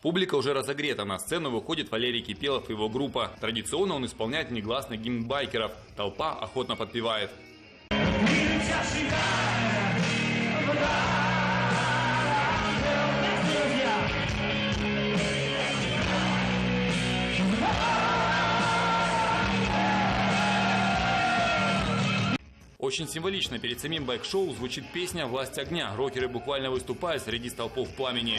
Публика уже разогрета, на сцену выходит Валерий Кипелов и его группа. Традиционно он исполняет негласный гимн байкеров. Толпа охотно подпевает. Очень символично, перед самим байк-шоу звучит песня «Власть огня». Рокеры буквально выступают среди столпов пламени.